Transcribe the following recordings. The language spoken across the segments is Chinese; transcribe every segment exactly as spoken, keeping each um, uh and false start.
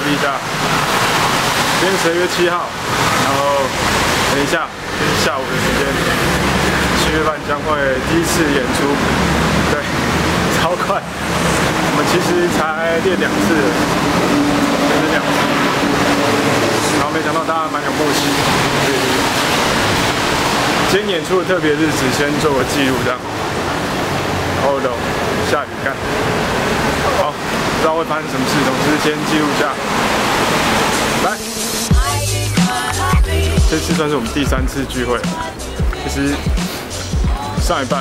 B 一下。今天十二月七号，然后等一下就是下午的时间，七月半将会第一次演出，对，超快。我们其实才练两次，练了两次，然后没想到大家蛮有默契，所以今天演出的特别日子先做个记录这样。然后的下雨看，好，不知道会发生什么事，总之先记录一下。来，这次算是我们第三次聚会。其实上礼拜，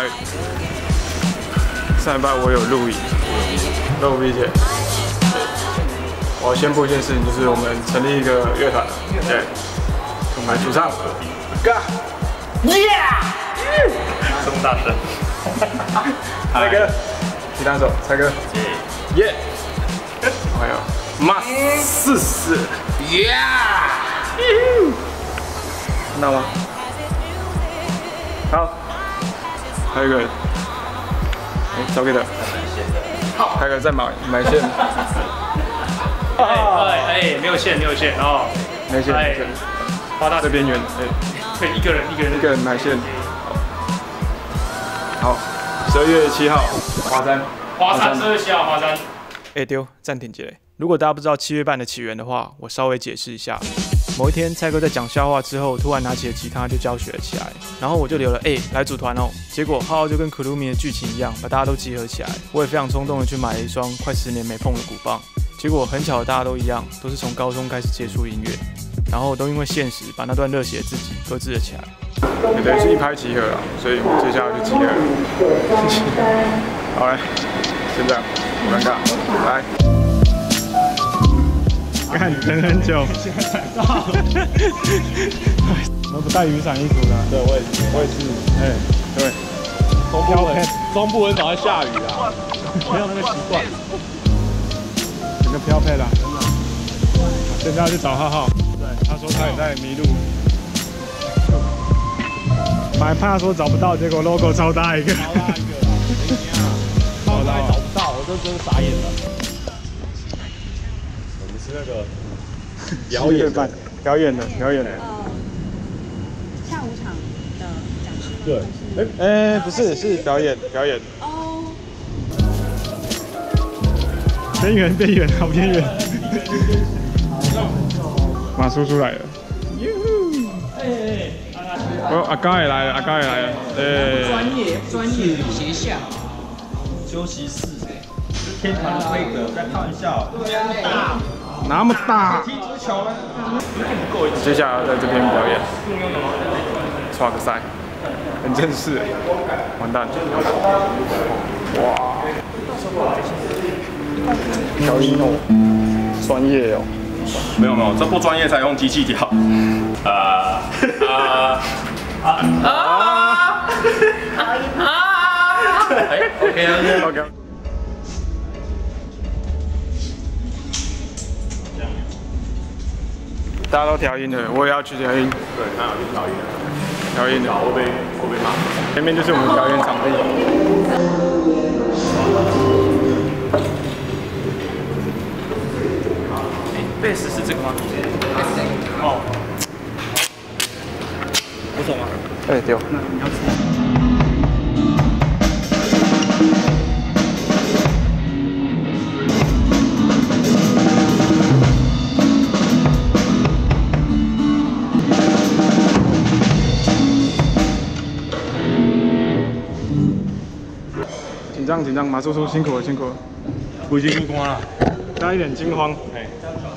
上礼拜我有录影，录 V 姐。我要宣布一件事情，就是我们成立一个乐团，对，我们主唱 ，Yeah， 这么大声。 蔡哥，吉他手，蔡哥，耶，还有马四四，耶，看到吗？好，还有一个人，哎，交给他，还有一个在买买线， 哎哎哎，没有线，没有线哦， 没线，没线，花大的边缘，哎， 可以一个人一个人一个人买线，好。十二月七号，华山， 华山，十二月七号，华山。 哎丢，暂停节。如果大家不知道七月半的起源的话，我稍微解释一下。某一天，蔡哥在讲笑话之后，突然拿起了吉他就教学了起来，然后我就留了哎来组团哦。结果浩浩就跟 Kurumi 的剧情一样，把大家都集合起来。我也非常冲动的去买了一双快十年没碰的鼓棒。结果很巧的，大家都一样，都是从高中开始接触音乐，然后都因为现实把那段热血的自己搁置了起来。也等于是一拍即合了，所以接下来就集合了。好嘞，先这样，不尴尬，来。看等很久。我们不带雨伞衣服了。 对，我也是，我也是。 哎，对。 中部很中部很少在下雨啊，没有那个习惯。 整个飘配啦，真的。现在要去找浩浩。对，他说他也在迷路。本来怕说找不到，结果 logo 超大一个， 超大一个啦，超大找不到，我就真的傻眼了。我们是那个表演的， 表演的，表演的。 下午场的讲师。 对， 哎哎，不是，是表演，表演。 哦。 边缘，边缘，好边缘。马叔叔来了。哦，阿刚也来了，阿刚也来了，对。 专业专业学校休息室，天团的规格，不要开玩笑。大， 那么大。 踢足球吗？ 接下来要在这边表演，刷个赛，很正式，完蛋。哇，调音哦，专业哦。 没有没有，这不专业才用机器调。啊啊。啊啊！啊！哎 ，OK OK OK。 大家都调音的，我也要去调音。 对，他有去调音的。 调音的， 我被我被骂。 前面就是我们表演场地。 哎，贝斯是这个吗？哦。不错吗？ 哎，对。 那你要吃。 紧张紧张，马叔叔辛苦了辛苦了， 我已经录光了， 加一点惊慌。 哎。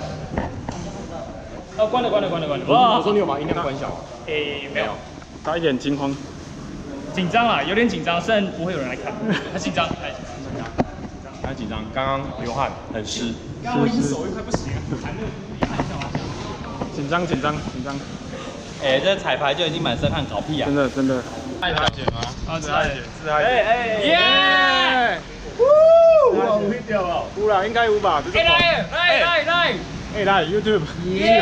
哦，关了关了关了关了。 我说你有把音量关小。 诶，没有。 加一点惊慌。 紧张啦，有点紧张，虽然不会有人来看，很紧张，哎，紧张， 他紧张，刚刚流汗，很湿。 刚刚我已经手又快不行了，踩那个厉害笑啊！ 紧张紧张紧张。 哎，这彩排就已经满身汗，搞屁啊！ 真的真的。 爱他姐吗？ 啊，自爱姐，自爱姐。 哎哎，耶！ 哇，会掉了，污了，应该污吧？ 来来来来， 哎来 YouTube。 耶！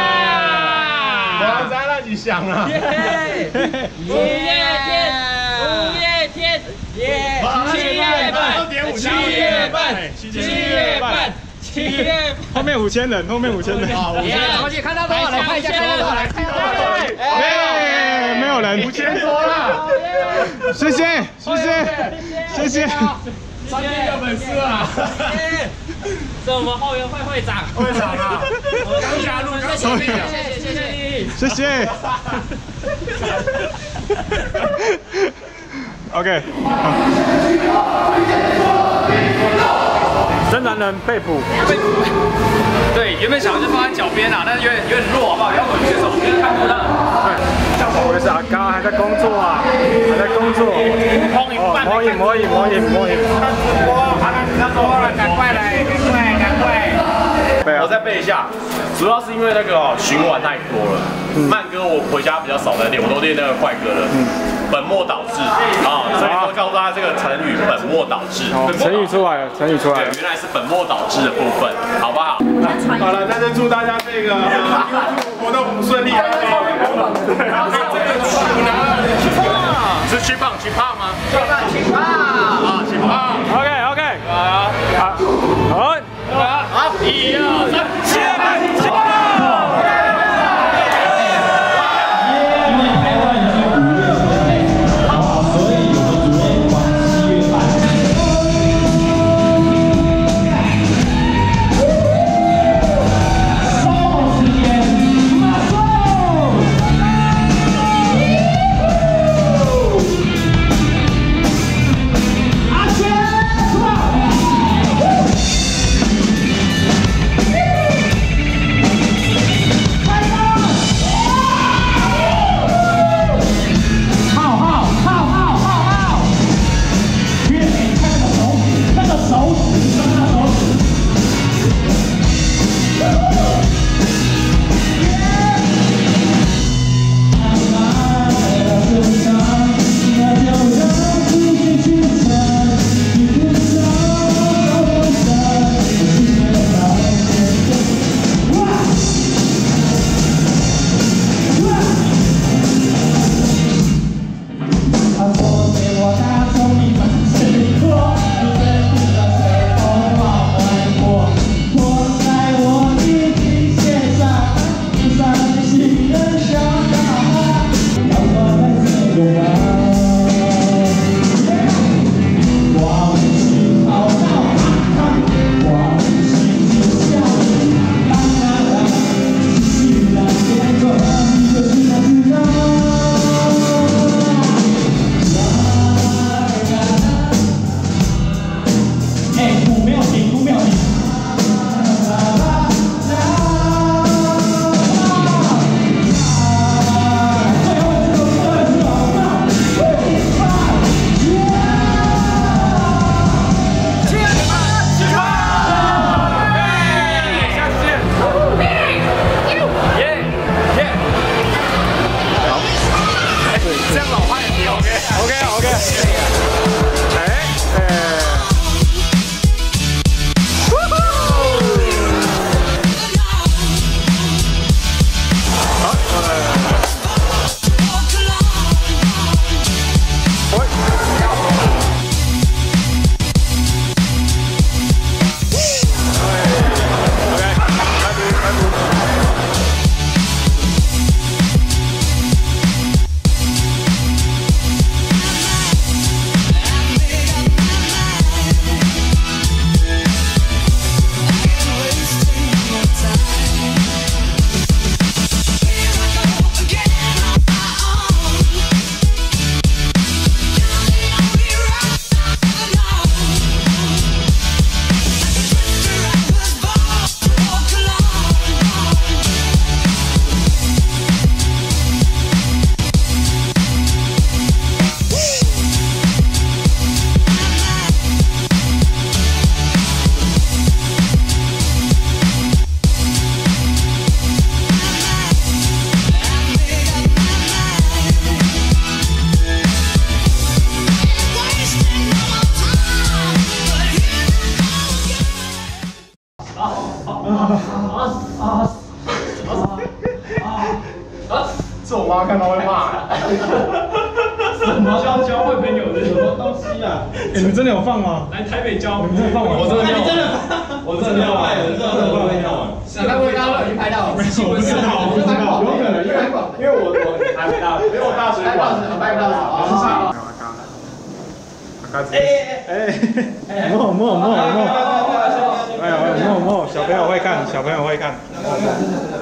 我在那里想啊。 耶！五月天，五月天，耶！七月半，七月半，七月半，七企业后面五千人，后面五千人。 好，五千人，而且看到多少人？看一下，来看到多少人？ 哎，没有人。五千多了。谢谢，谢谢，谢谢。 专业的粉丝啊！是我们后援会会长。 会长啊，我刚加入，刚加入。 谢谢谢谢你。 谢谢。OK。真男人被捕。 被捕。对，原本想就放在脚边啊，但是有点有点弱，好不好？摇滚乐手，别人看不到。 对，我是阿刚，还在工作啊，还在工作。哦，摸影摸影摸影摸影。 我他们他说了，赶快来，赶快赶快。 我再背一下，主要是因为那个哦循环太多了。慢歌我回家比较少在练，我都练那个快歌了。本末倒置啊，所以说告诉大家这个成语本末倒置。 成语出来了，成语出来了。 对，原来是本末倒置的部分，好不好？ 好了，那就祝大家这个 YouTube 活动顺利。 是去胖去胖吗？去胖去胖啊，去胖。 OK OK。好，好， 好，一二三，起来，起来！因为台湾已经五月之内，所以我们准备往七月半。稍后时间，马上。阿轩，出来！ 是我妈看到会骂。 什么教教会朋友的什么东西啊？ 你们真的有放吗？ 来台北教， 你们真的放吗？ 我真的没有，我真我真的要拍，我真的不会弄。 是刚刚刚刚已经拍到了， 我不知道，我不知道，有可能，因为因为我我还没到，没有大水管， 拍不到手。 哎哎，摸摸摸摸，哎呦摸摸，小朋友会看，小朋友会看。